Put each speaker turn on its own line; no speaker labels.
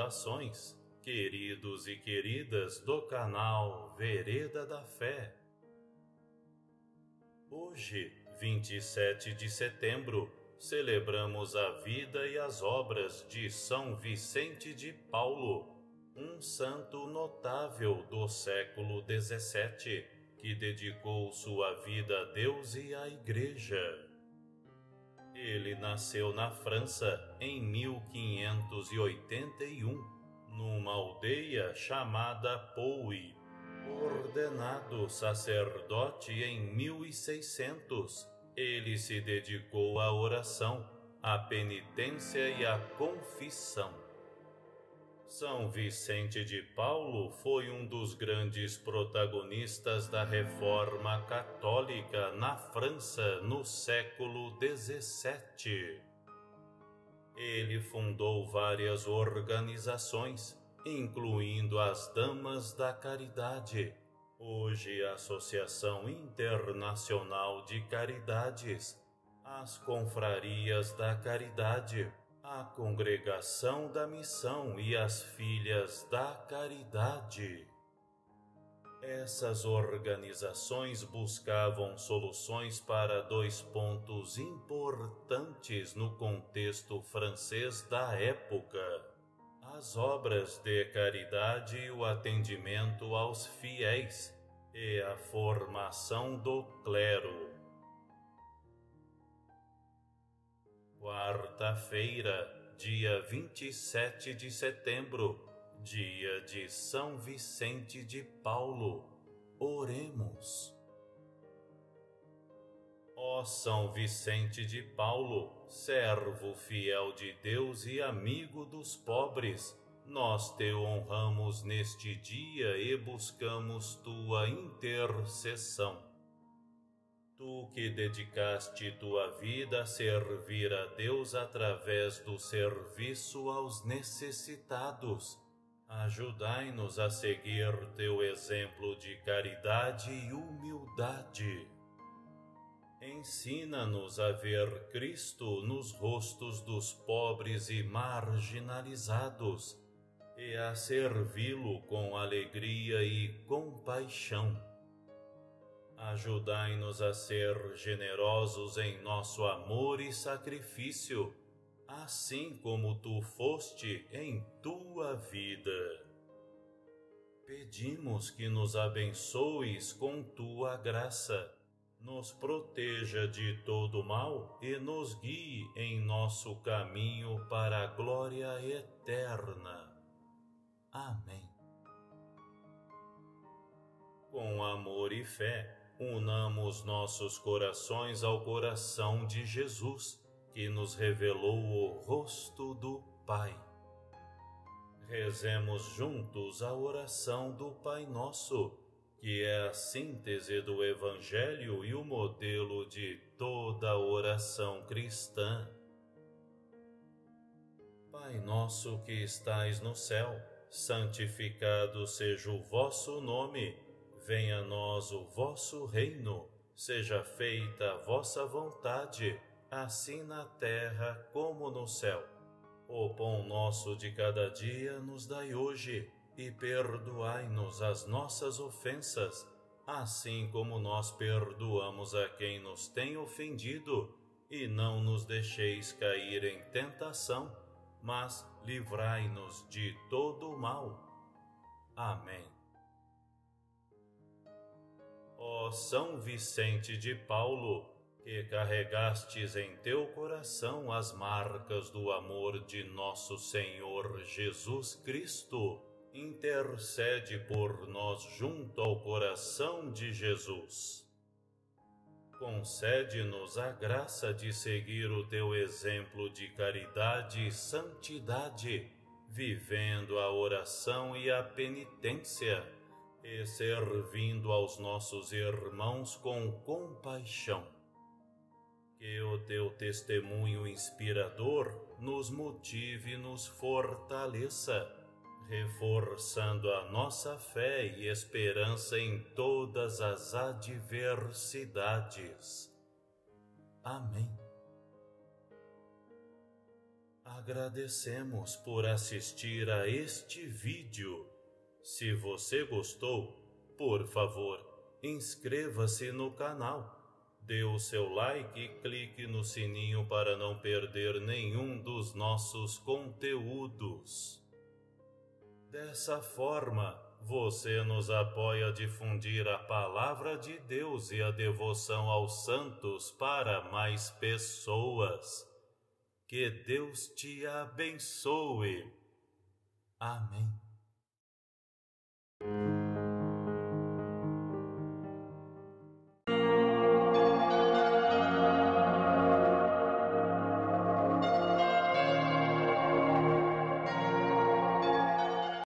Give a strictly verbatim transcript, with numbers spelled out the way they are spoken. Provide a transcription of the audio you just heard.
Saudações, queridos e queridas do canal Vereda da Fé. Hoje, vinte e sete de setembro, celebramos a vida e as obras de São Vicente de Paulo, um santo notável do século dezessete, que dedicou sua vida a Deus e à Igreja. Ele nasceu na França em mil quinhentos e oitenta e um, numa aldeia chamada Pouy. Ordenado sacerdote em mil e seiscentos, ele se dedicou à oração, à penitência e à confissão. São Vicente de Paulo foi um dos grandes protagonistas da Reforma Católica na França no século dezessete. Ele fundou várias organizações, incluindo as Damas da Caridade, hoje a Associação Internacional de Caridades, as Confrarias da Caridade, a Congregação da Missão e as Filhas da Caridade. Essas organizações buscavam soluções para dois pontos importantes no contexto francês da época: as obras de caridade e o atendimento aos fiéis, e a formação do clero. Quarta-feira, dia vinte e sete de setembro, dia de São Vicente de Paulo. Oremos. Ó São Vicente de Paulo, servo fiel de Deus e amigo dos pobres, nós te honramos neste dia e buscamos tua intercessão. Tu que dedicaste tua vida a servir a Deus através do serviço aos necessitados, ajudai-nos a seguir teu exemplo de caridade e humildade. Ensina-nos a ver Cristo nos rostos dos pobres e marginalizados, e a servi-lo com alegria e compaixão. Ajudai-nos a ser generosos em nosso amor e sacrifício, assim como tu foste em tua vida. Pedimos que nos abençoes com tua graça, nos proteja de todo mal e nos guie em nosso caminho para a glória eterna. Amém. Com amor e fé, unamos nossos corações ao coração de Jesus, que nos revelou o rosto do Pai. Rezemos juntos a oração do Pai Nosso, que é a síntese do Evangelho e o modelo de toda a oração cristã. Pai nosso que estais no céu, santificado seja o vosso nome. Venha a nós o vosso reino, seja feita a vossa vontade, assim na terra como no céu. O pão nosso de cada dia nos dai hoje, e perdoai-nos as nossas ofensas, assim como nós perdoamos a quem nos tem ofendido, e não nos deixeis cair em tentação, mas livrai-nos de todo o mal. Amém. Ó São Vicente de Paulo, que carregastes em teu coração as marcas do amor de nosso Senhor Jesus Cristo, intercede por nós junto ao coração de Jesus. Concede-nos a graça de seguir o teu exemplo de caridade e santidade, vivendo a oração e a penitência, e servindo aos nossos irmãos com compaixão. Que o teu testemunho inspirador nos motive e nos fortaleça, reforçando a nossa fé e esperança em todas as adversidades. Amém. Agradecemos por assistir a este vídeo. Se você gostou, por favor, inscreva-se no canal, dê o seu like e clique no sininho para não perder nenhum dos nossos conteúdos. Dessa forma, você nos apoia a difundir a palavra de Deus e a devoção aos santos para mais pessoas. Que Deus te abençoe. Amém.